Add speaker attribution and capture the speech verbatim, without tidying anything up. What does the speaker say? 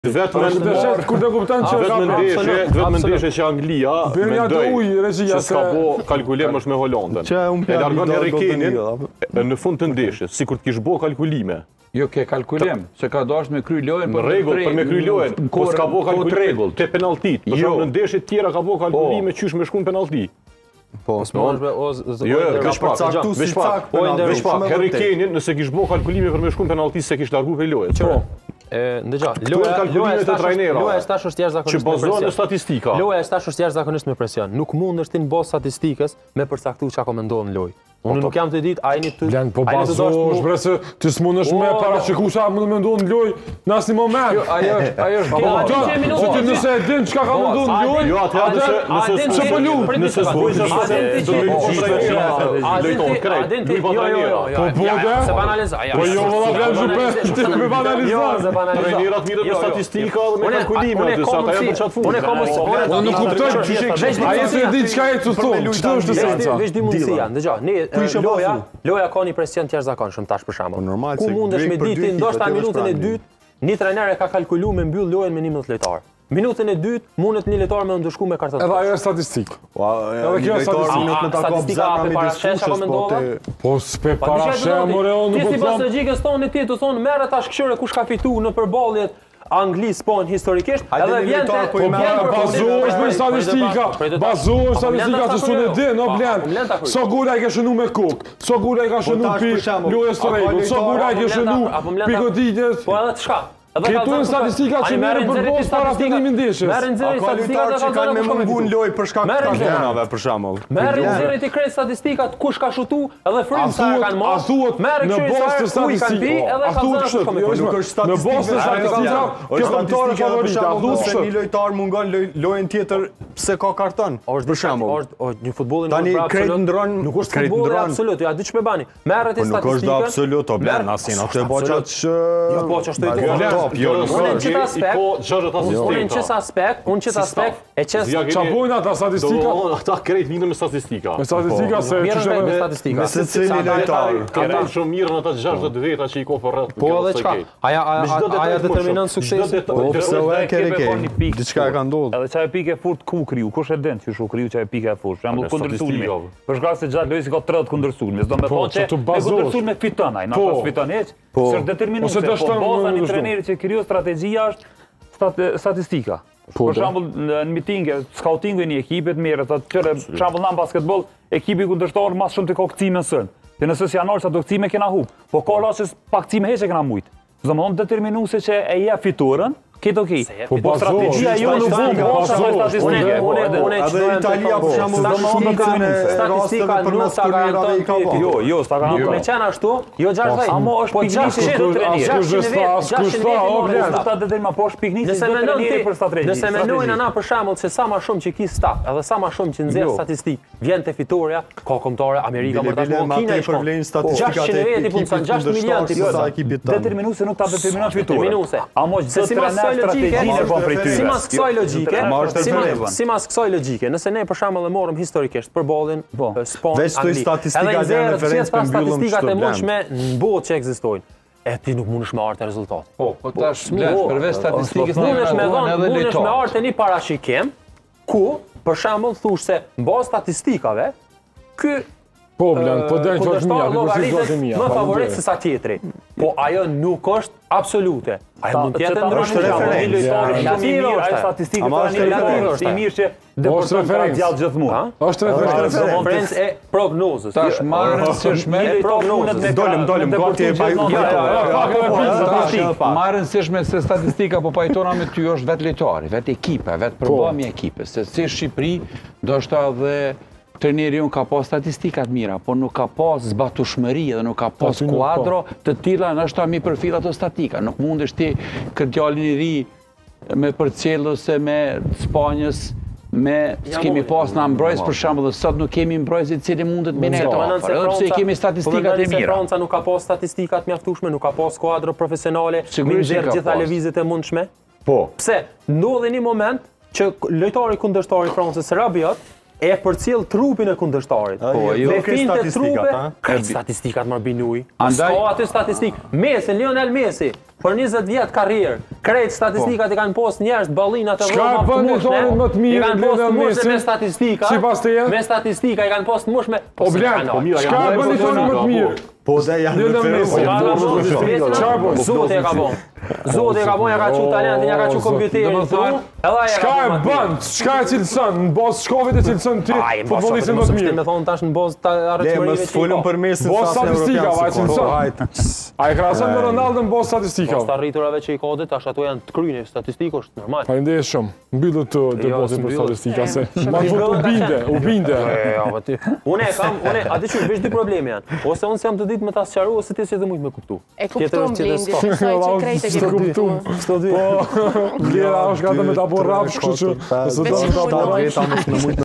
Speaker 1: Vetëm ndeshje
Speaker 2: kur të kupton që
Speaker 1: vetëm ndeshje, vetëm ndeshje që Anglia mendoi se s'ka bo kalkulim është me Holandën. E largon Harry Kanein në fund të ndeshjes, sikur të kish bo kalkulime.
Speaker 3: Jo ke kalkulim, se ka dashur me kry lojën
Speaker 1: për rregull, për me kry lojën, po s'ka bo kalkulim te penalltit. Për shembull në ndeshje të tjera ka bo kalkulime qysh me shkuën penallti.
Speaker 4: Po,
Speaker 1: jo, veç pak, veç pak, veç pak, Harry Kanein nëse kish bo kalkulime për me shkuën penallti se kish largu prej lojës.
Speaker 4: Ndëgja, loja e stash është jashtëzakonisht me presion.
Speaker 1: Statistika.
Speaker 4: Loja e stash është jashtëzakonisht me presion. Nuk mundesh ti në bazë statistikës me përcaktuar çka komendohen në lojë. Unë nuk jam të ditë, a jeni të...
Speaker 2: Blen, po bazosh, bre se ti s'mundesh me paraqyku sa mund të mendon në lojë në asnjë moment.
Speaker 3: Ajo është, ajo është.
Speaker 2: Se ti nëse e din çka ka menduar në lojë,
Speaker 1: jo atë nëse nëse po lu, nëse zbojsh ashtu do të gjithë lojton krejt. Nuk po trajnera.
Speaker 2: Po po da.
Speaker 4: Se banaliza.
Speaker 2: Po jo valla blen jupe, ti me banalizon.
Speaker 1: Trajnerat mirë me statistika dhe me kalkulime aty sa ata janë për çat fund.
Speaker 4: Unë kam
Speaker 2: unë nuk kuptoj ç'është. Ai se di çka e të thonë. Ç'do është esenca?
Speaker 4: Veç dy mundësia. Dëgjoj, ne loja, loja ka një presion të jashtëzakonshëm tash për shembull. Ku mundesh me ditë ndoshta minutën e dytë, një trajner e ka kalkuluar me mbyll lojën me njëmbëdhjetë lojtar. Minutën e dytë mundet një lojtar me ndëshku me kartën.
Speaker 2: Edhe ajo është statistikë.
Speaker 1: Edhe kjo është statistikë.
Speaker 4: Statistika për parashesha komendova.
Speaker 2: Po s'pe parashesha more unë nuk
Speaker 4: po. Ti si
Speaker 2: them.
Speaker 4: bashkëgjikës tonë ti të thonë merre tash këshire kush ka fituar në përballjet Anglisë po historikisht, edhe vjen te
Speaker 2: po bazohesh me statistika, bazohesh statistika që s'u di, no blen. So gula i ka shënuar me kok, so gula i ka shënuar pi lojës së rregull, so gula i ka shënuar pi goditjes.
Speaker 4: Po edhe çka?
Speaker 2: Këtu në statistika që merren për bosh para fillimit ndeshjes.
Speaker 4: Merren nxjerrë statistikat
Speaker 5: që kanë me mungun lojë për shkak të kampionave për shembull.
Speaker 4: Merren nxjerrë ti krejt statistikat kush ka shutuar edhe frymsa kanë marrë.
Speaker 2: A thuhet në bazë të statistikës? A thuhet kështu?
Speaker 5: Nuk është statistika.
Speaker 2: Në bazë të statistikës,
Speaker 5: është statistika për shembull se një lojtar mungon lojën tjetër pse ka karton. Për shembull,
Speaker 4: është një futbolli
Speaker 5: tani krejt ndron,
Speaker 4: nuk është futbolli absolut, ja di ç'më bani. Merret ti statistikën.
Speaker 5: Nuk është absolut, o blen asin, atë boçat që
Speaker 4: jo po ç'është ti. Unë në qëtë aspekt, unë në qëtë aspekt, unë qëtë aspekt, e qësë...
Speaker 2: Qa bojnë ata statistika?
Speaker 1: Ata krejt vinë me statistika.
Speaker 2: Me statistika se...
Speaker 4: Mirën me statistika.
Speaker 5: Se cili lojtar.
Speaker 1: Kanë shumë mirë në ata gjashtëdhjetë veta që i ko për rrët.
Speaker 4: Po edhe qka? Aja determinon suksesin?
Speaker 5: Po përse u e kere kejnë, diçka e ka ndodhë.
Speaker 3: Edhe qaj pike e furt ku kriju, kush e din që shu kriju qaj pike e furt, shembull kundërsulmi. Për shkak se gjatë lojës ka tridhjetë kundërsulmi, s'do me thonë që me kundërsulmi fiton ai, na pas fiton hiç. S'është determinuese, po baza një trajneri që kriju strategjia është statistika. Për shembull në mitinge, scoutingu i një ekipit merret atë çore, për shembull në basketboll, ekipi kundërshtar më shumë të ka kthime sën. Dhe nëse si janë sa do kthime kena hub, po ka rasti pa kthime hiç e kena mujt. Domthon determinuese që e jep fituarën. Këtë okej. Po strategjia jo nuk vjen bosha me statistikë. Unë unë
Speaker 5: edhe Italia për shembull statistika
Speaker 4: statistika nuk sa garanton.
Speaker 3: Jo, jo, sa garanton.
Speaker 4: Me çan ashtu, jo gjashtë.
Speaker 3: Amo është pikniku të trajnerit. Do ta determinoj po është pikniku të trajnerit për strategji.
Speaker 4: Nëse mendojnë ana për shembull se sa më shumë që ki staf, edhe sa më shumë që nxjerr statistikë, vjen te fitoria, ka kombëtare Amerika për ta punuar Kina i
Speaker 5: problem statistikat e
Speaker 4: ekipit gjashtë miliardë
Speaker 5: sa ekipit tonë.
Speaker 3: Determinuese nuk ta determinon fituarën. Amo
Speaker 4: se si mas
Speaker 3: strategjinë e bën prej tyre.
Speaker 4: Si mas kësaj logjike, si mas si mas kësaj logjike, nëse ne për shembull e morëm historikisht përballin Spain,
Speaker 5: veç këto statistika janë referencë për mbyllëm
Speaker 4: statistikat e mundshme në botë që ekzistojnë. E ti nuk mundesh me artë rezultat.
Speaker 3: Po, po tash blesh përveç statistikës
Speaker 4: mundesh me dhënë, mundesh me artë një parashikim ku për shembull thosh se mbaz statistikave ky
Speaker 2: po blen, po den që është mia, për si mia.
Speaker 4: Më favorit se sa tjetri. Po ajo nuk është absolute. Ajo mund të jetë ndryshme
Speaker 3: referencë. Ajo statistika po një relativ i mirë që deporton gjallë gjithmonë.
Speaker 2: Është referencë.
Speaker 4: Referencë e prognozës.
Speaker 3: Tash marrën sishme
Speaker 4: prognozët me
Speaker 5: dolëm dolëm gati e baj.
Speaker 3: Marrën sishme se statistika po pajtona me ty është vetë lojtari, vetë ekipa, vetë përballja e ekipës. Se si Shqipëri ndoshta edhe trajneri unë ka pas statistikat mira, por nuk ka pas zbatueshmëri dhe nuk ka pas kuadro të tilla ndoshta mi përfil ato statistika. Nuk mundesh ti këtë djalin i ri me përcjellë ose me Spanjës, me s'kemi pas në mbrojtës për shembull, dhe sot nuk kemi mbrojtës i cili mundet me ne ato. Edhe pse kemi statistikat e mira.
Speaker 4: Franca nuk ka pas statistikat mjaftueshme, nuk ka pas kuadro profesionale, me gjitha lëvizjet e mundshme.
Speaker 1: Po.
Speaker 4: Pse ndodhi një moment që lojtari kundërshtari i Francës Rabiot e përcjell trupin e kundërshtarit. Me finte trupe, ka statistikat më binuj. Ska aty statistik. Messi, Lionel Messi, për njëzet vjetë karrierë, krejt statistikat i kanë post njerës ballinat e Roma të mushme, i kanë post mushme me statistika, me statistika i kanë post mushme.
Speaker 2: O blen, qka e bëni tonë më të mirë?
Speaker 5: Po dhe janë në
Speaker 4: përru. Zote e ka bon. Zote e ka bon, ja ka që talentin, ja ka që kompjuterin.
Speaker 2: Qka e bën, qka e cilësën, në bazë shkove të cilësën ti, futbolistin më të mirë?
Speaker 4: Me thonë tash në bazë të arëqëmërive që i ka.
Speaker 2: Bazë statistika, vaj cilësën. A e krasën me Ronaldo në bazë statistika?
Speaker 4: Bazë të arriturave që i ka dhe, tash ato janë të kryni, statistikë është normal.
Speaker 2: Falenderoj shumë, mbyllët të debatin për statistika, se ma të u binde, u binde.
Speaker 4: Une kam, une, ati që veç dy probleme janë. Ose unë se jam të ditë me ta sqaru, ose ti si të mujtë me kuptu.
Speaker 6: E kuptum, Blendi, kësaj që krejt e ke kuptu.
Speaker 2: Sto dy. Po, Vlera është gata me ta bo rafsh, kështu që...